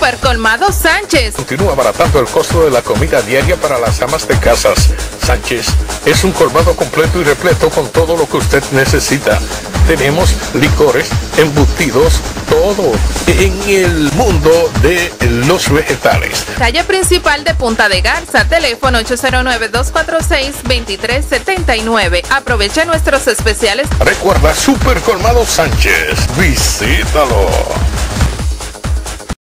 Super Colmado Sánchez. Continúa abaratando el costo de la comida diaria para las amas de casas. Sánchez es un colmado completo y repleto con todo lo que usted necesita. Tenemos licores, embutidos, todo en el mundo de los vegetales. Calle principal de Punta de Garza, teléfono 809-246-2379. Aprovecha nuestros especiales. Recuerda, Super Colmado Sánchez. Visítalo.